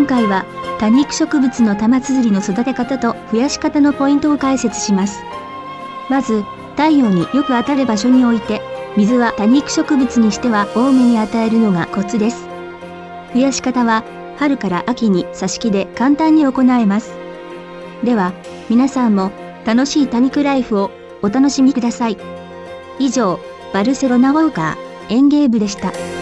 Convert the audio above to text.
回は多肉植物の玉綴りの育て方と増やし方のポイントを解説します。まず、太陽によく当たる場所に置いて、水は多肉植物にしては多めに与えるのがコツです。増やし方は、春から秋に挿し木で簡単に行えます。では、皆さんも楽しい多肉ライフをお楽しみください。以上、バルセロナウォーカー園芸部でした。